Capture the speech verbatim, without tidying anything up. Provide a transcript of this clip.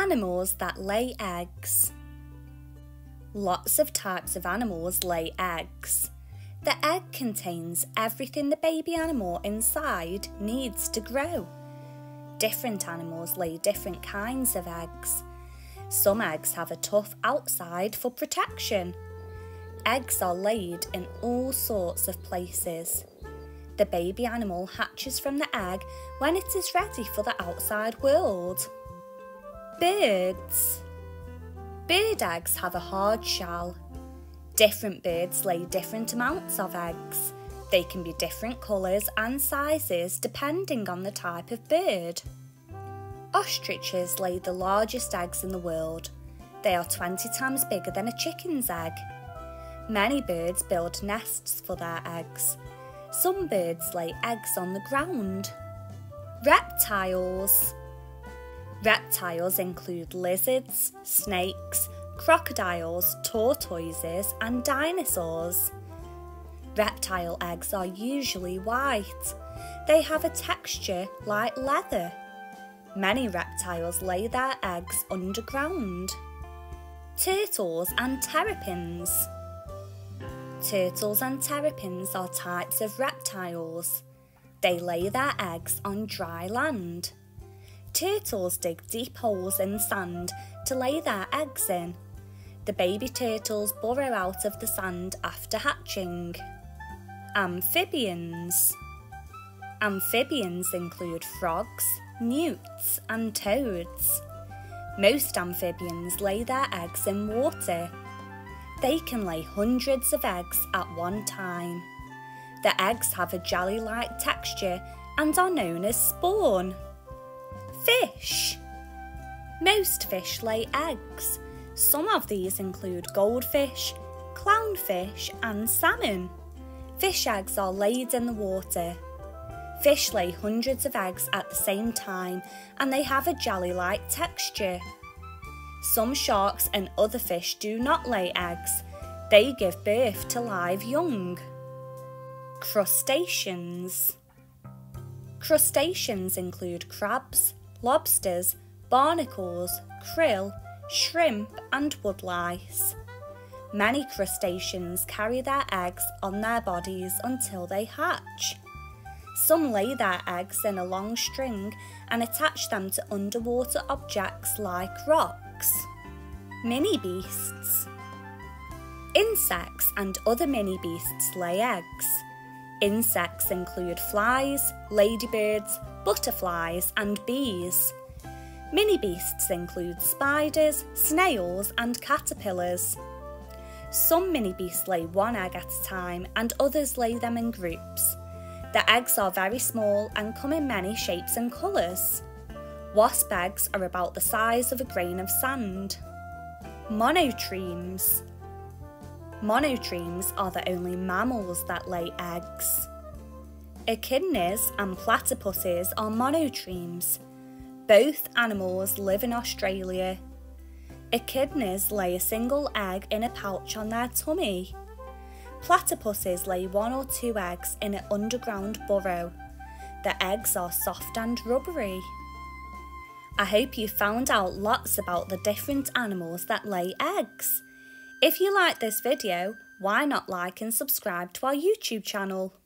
Animals that lay eggs. Lots of types of animals lay eggs. The egg contains everything the baby animal inside needs to grow. Different animals lay different kinds of eggs. Some eggs have a tough outside for protection. Eggs are laid in all sorts of places. The baby animal hatches from the egg when it is ready for the outside world. Birds. Bird eggs have a hard shell. Different birds lay different amounts of eggs. They can be different colours and sizes depending on the type of bird. Ostriches lay the largest eggs in the world. They are twenty times bigger than a chicken's egg. Many birds build nests for their eggs. Some birds lay eggs on the ground. Reptiles. Reptiles include lizards, snakes, crocodiles, tortoises and dinosaurs. Reptile eggs are usually white. They have a texture like leather. Many reptiles lay their eggs underground. Turtles and terrapins. Turtles and terrapins are types of reptiles. They lay their eggs on dry land. Turtles dig deep holes in sand to lay their eggs in. The baby turtles burrow out of the sand after hatching. Amphibians. Amphibians include frogs, newts and toads. Most amphibians lay their eggs in water. They can lay hundreds of eggs at one time. The eggs have a jelly-like texture and are known as spawn. Fish. Most fish lay eggs. Some of these include goldfish, clownfish and salmon. Fish eggs are laid in the water. Fish lay hundreds of eggs at the same time and they have a jelly-like texture. Some sharks and other fish do not lay eggs. They give birth to live young. Crustaceans. Crustaceans include crabs, lobsters, barnacles, krill, shrimp and woodlice. Many crustaceans carry their eggs on their bodies until they hatch. Some lay their eggs in a long string and attach them to underwater objects like rocks. Minibeasts. Insects and other mini-beasts lay eggs. Insects include flies, ladybirds, butterflies and bees. Mini-beasts include spiders, snails and caterpillars. Some mini-beasts lay one egg at a time and others lay them in groups. The eggs are very small and come in many shapes and colours. Wasp eggs are about the size of a grain of sand. Monotremes. Monotremes are the only mammals that lay eggs. Echidnas and platypuses are monotremes. Both animals live in Australia. Echidnas lay a single egg in a pouch on their tummy. Platypuses lay one or two eggs in an underground burrow. The eggs are soft and rubbery. I hope you found out lots about the different animals that lay eggs. If you like this video, why not like and subscribe to our YouTube channel?